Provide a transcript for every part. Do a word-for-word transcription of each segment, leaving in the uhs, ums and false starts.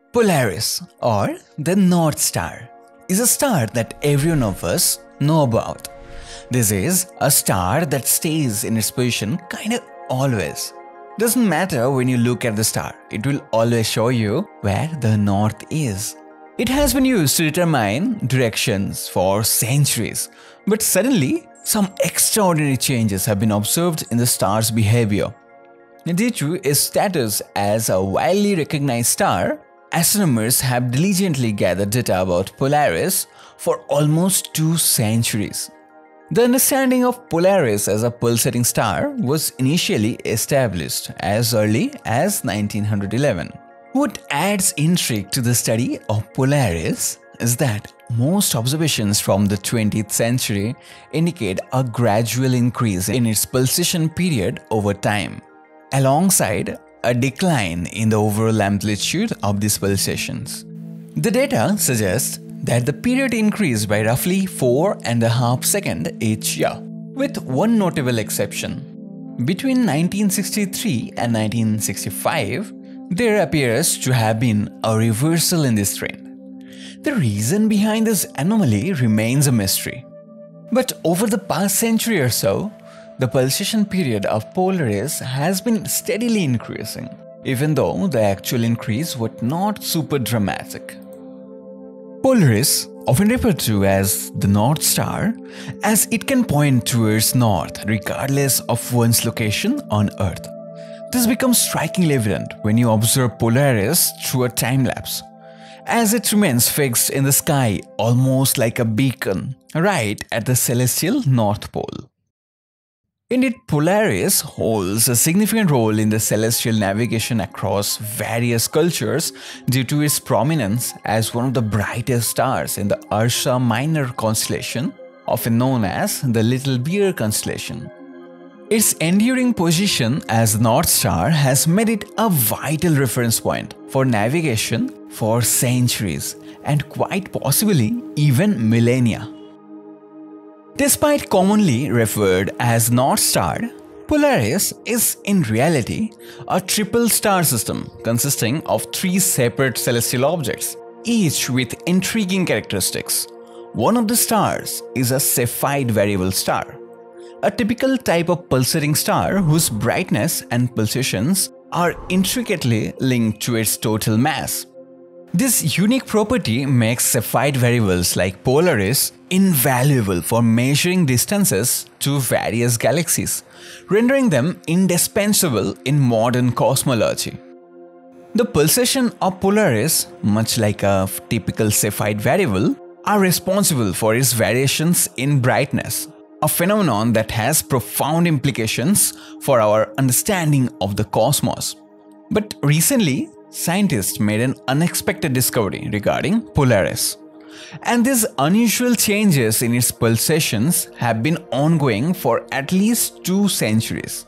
Polaris, or the North Star, is a star that every one of us know about. This is a star that stays in its position kinda always. Doesn't matter when you look at the star, it will always show you where the north is. It has been used to determine directions for centuries, but suddenly some extraordinary changes have been observed in the star's behavior. Due to its status as a widely recognized star, astronomers have diligently gathered data about Polaris for almost two centuries. The understanding of Polaris as a pulsating star was initially established as early as nineteen eleven. What adds intrigue to the study of Polaris is that most observations from the twentieth century indicate a gradual increase in its pulsation period over time, alongside a decline in the overall amplitude of these pulsations. The data suggests that the period increased by roughly four and a half seconds each year, with one notable exception. Between nineteen sixty-three and nineteen sixty-five, there appears to have been a reversal in this trend. The reason behind this anomaly remains a mystery. But over the past century or so, the pulsation period of Polaris has been steadily increasing, even though the actual increase was not super dramatic. Polaris, often referred to as the North Star, as it can point towards north regardless of one's location on Earth. This becomes strikingly evident when you observe Polaris through a time-lapse, as it remains fixed in the sky almost like a beacon, right at the celestial North Pole. Indeed, Polaris holds a significant role in the celestial navigation across various cultures due to its prominence as one of the brightest stars in the Ursa Minor constellation, often known as the Little Bear constellation. Its enduring position as the North Star has made it a vital reference point for navigation for centuries and quite possibly even millennia. Despite commonly referred as North Star, Polaris is in reality a triple star system consisting of three separate celestial objects, each with intriguing characteristics. One of the stars is a Cepheid variable star, a typical type of pulsating star whose brightness and pulsations are intricately linked to its total mass. This unique property makes Cepheid variables like Polaris invaluable for measuring distances to various galaxies, rendering them indispensable in modern cosmology. The pulsation of Polaris, much like a typical Cepheid variable, are responsible for its variations in brightness, a phenomenon that has profound implications for our understanding of the cosmos. But recently, scientists made an unexpected discovery regarding Polaris, and these unusual changes in its pulsations have been ongoing for at least two centuries.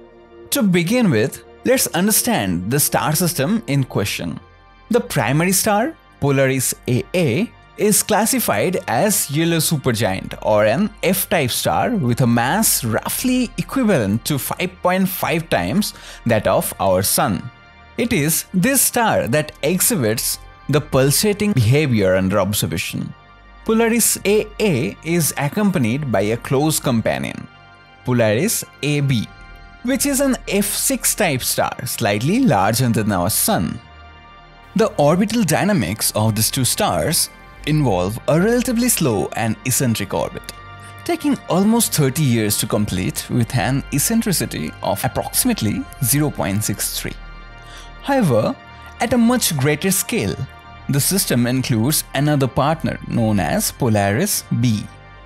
To begin with, let's understand the star system in question. The primary star, Polaris A A, is classified as yellow supergiant or an F-type star with a mass roughly equivalent to five point five times that of our Sun. It is this star that exhibits the pulsating behavior under observation. Polaris A A is accompanied by a close companion, Polaris A B, which is an F six type star slightly larger than our Sun. The orbital dynamics of these two stars involve a relatively slow and eccentric orbit, taking almost thirty years to complete with an eccentricity of approximately zero point six three. However, at a much greater scale, the system includes another partner known as Polaris B.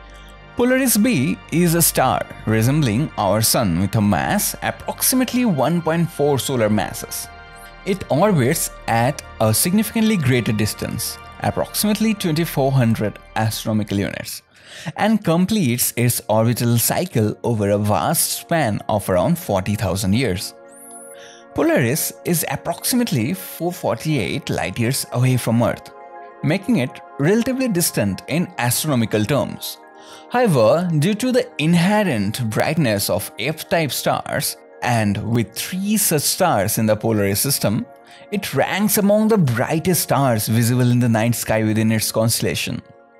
Polaris B is a star resembling our Sun with a mass approximately one point four solar masses. It orbits at a significantly greater distance, approximately twenty-four hundred astronomical units, and completes its orbital cycle over a vast span of around forty thousand years. Polaris is approximately four hundred forty-eight light-years away from Earth, making it relatively distant in astronomical terms. However, due to the inherent brightness of F-type stars, and with three such stars in the Polaris system, It ranks among the brightest stars visible in the night sky within its constellation.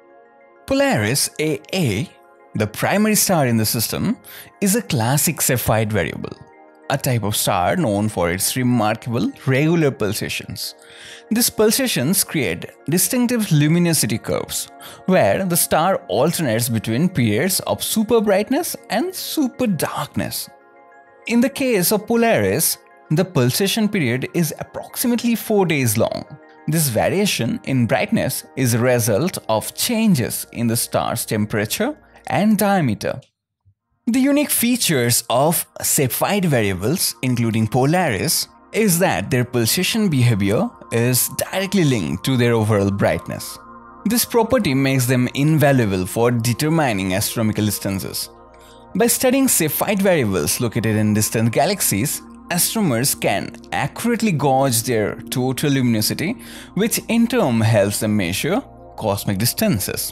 Polaris A A, the primary star in the system, is a classic Cepheid variable, a type of star known for its remarkable regular pulsations. These pulsations create distinctive luminosity curves, where the star alternates between periods of super brightness and super darkness. In the case of Polaris, the pulsation period is approximately four days long. This variation in brightness is a result of changes in the star's temperature and diameter. The unique features of Cepheid variables, including Polaris, is that their pulsation behavior is directly linked to their overall brightness. This property makes them invaluable for determining astronomical distances. By studying Cepheid variables located in distant galaxies, astronomers can accurately gauge their total luminosity, which in turn helps them measure cosmic distances.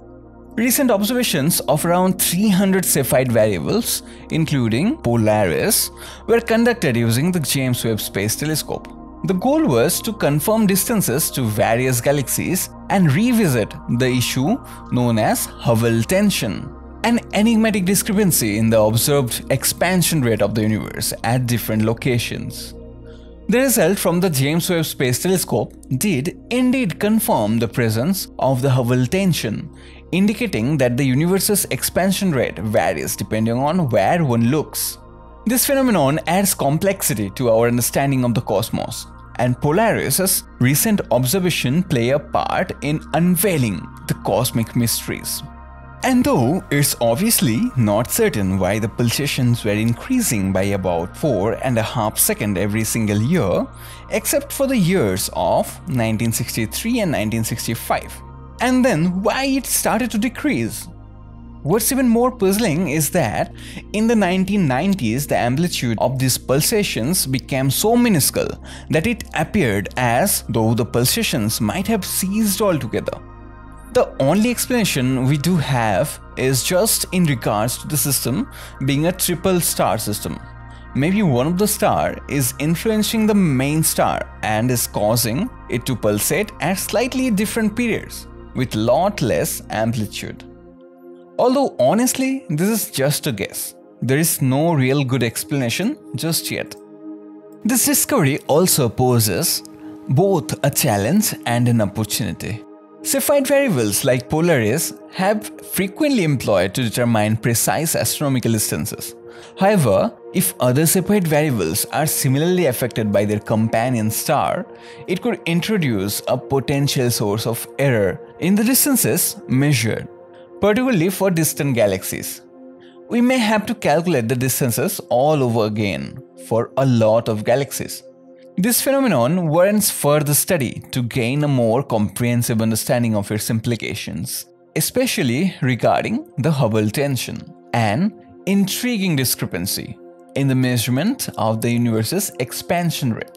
Recent observations of around three hundred Cepheid variables, including Polaris, were conducted using the James Webb Space Telescope. The goal was to confirm distances to various galaxies and revisit the issue known as Hubble tension, an enigmatic discrepancy in the observed expansion rate of the universe at different locations. The result from the James Webb Space Telescope did indeed confirm the presence of the Hubble tension, indicating that the universe's expansion rate varies depending on where one looks. This phenomenon adds complexity to our understanding of the cosmos, and Polaris's recent observation play a part in unveiling the cosmic mysteries. And though it's obviously not certain why the pulsations were increasing by about four and a half seconds every single year, except for the years of nineteen sixty-three and nineteen sixty-five, and then why it started to decrease. What's even more puzzling is that in the nineteen nineties, the amplitude of these pulsations became so minuscule that it appeared as though the pulsations might have ceased altogether. The only explanation we do have is just in regards to the system being a triple star system. Maybe one of the stars is influencing the main star and is causing it to pulsate at slightly different periods with lot less amplitude. Although honestly, this is just a guess. There is no real good explanation just yet. This discovery also poses both a challenge and an opportunity. Cepheid variables like Polaris have frequently employed to determine precise astronomical distances. However, if other Cepheid variables are similarly affected by their companion star, it could introduce a potential source of error in the distances measured, particularly for distant galaxies. We may have to calculate the distances all over again for a lot of galaxies. This phenomenon warrants further study to gain a more comprehensive understanding of its implications, especially regarding the Hubble tension, an intriguing discrepancy in the measurement of the universe's expansion rate.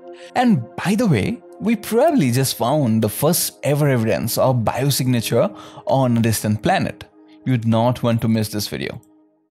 And by the way, we probably just found the first ever evidence of biosignature on a distant planet. You'd not want to miss this video.